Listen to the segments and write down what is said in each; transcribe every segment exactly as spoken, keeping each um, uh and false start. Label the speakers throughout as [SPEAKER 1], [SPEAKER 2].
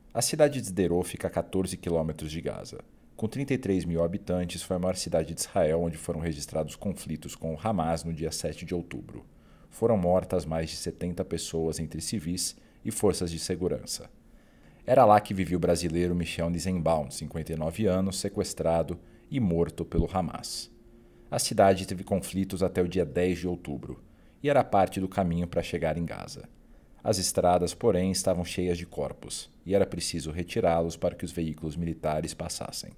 [SPEAKER 1] A cidade de Sderot fica a quatorze quilômetros de Gaza. Com trinta e três mil habitantes, foi a maior cidade de Israel onde foram registrados conflitos com o Hamas no dia sete de outubro. Foram mortas mais de setenta pessoas entre civis e forças de segurança. Era lá que vivia o brasileiro Michel Nizenbaum, de cinquenta e nove anos, sequestrado e morto pelo Hamas. A cidade teve conflitos até o dia dez de outubro e era parte do caminho para chegar em Gaza. As estradas, porém, estavam cheias de corpos e era preciso retirá-los para que os veículos militares passassem.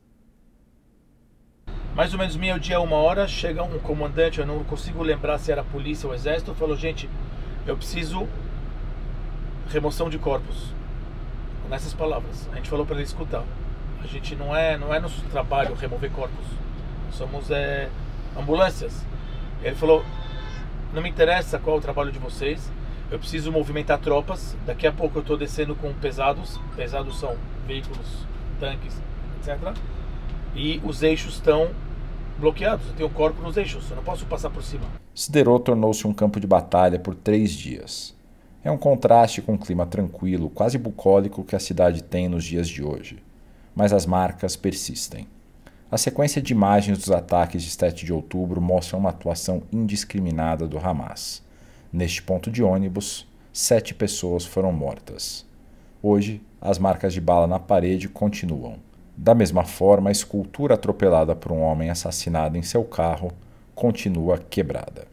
[SPEAKER 2] Mais ou menos meio-dia, uma hora, chega um comandante, eu não consigo lembrar se era a polícia ou o exército, falou: gente, eu preciso remoção de corpos. Nessas palavras, a gente falou para ele escutar. A gente não é, não é nosso trabalho remover corpos. Somos é, ambulâncias. Ele falou: não me interessa qual é o trabalho de vocês. Eu preciso movimentar tropas. Daqui a pouco eu estou descendo com pesados. Pesados são veículos, tanques, etcétera. E os eixos estão bloqueados. Eu tenho corpo nos eixos. Eu não posso passar por cima.
[SPEAKER 1] Sderot tornou-se um campo de batalha por três dias. É um contraste com o clima tranquilo, quase bucólico que a cidade tem nos dias de hoje. Mas as marcas persistem. A sequência de imagens dos ataques de sete de outubro mostra uma atuação indiscriminada do Hamas. Neste ponto de ônibus, sete pessoas foram mortas. Hoje, as marcas de bala na parede continuam. Da mesma forma, a escultura atropelada por um homem assassinado em seu carro continua quebrada.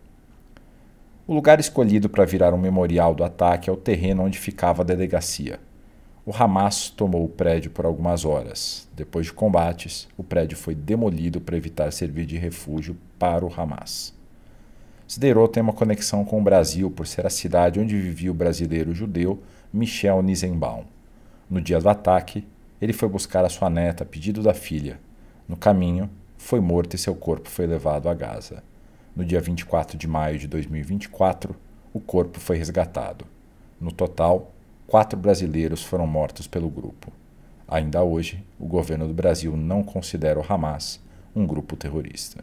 [SPEAKER 1] O lugar escolhido para virar um memorial do ataque é o terreno onde ficava a delegacia. O Hamas tomou o prédio por algumas horas. Depois de combates, o prédio foi demolido para evitar servir de refúgio para o Hamas. Sderot tem uma conexão com o Brasil por ser a cidade onde vivia o brasileiro judeu Michel Nizenbaum. No dia do ataque, ele foi buscar a sua neta a pedido da filha. No caminho, foi morto e seu corpo foi levado a Gaza. No dia vinte e quatro de maio de dois mil e vinte e quatro, o corpo foi resgatado. No total, quatro brasileiros foram mortos pelo grupo. Ainda hoje, o governo do Brasil não considera o Hamas um grupo terrorista.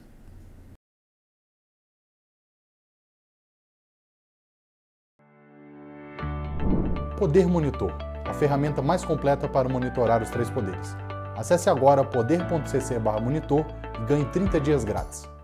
[SPEAKER 3] Poder Monitor, a ferramenta mais completa para monitorar os três poderes. Acesse agora poder ponto c c barra monitor e ganhe trinta dias grátis.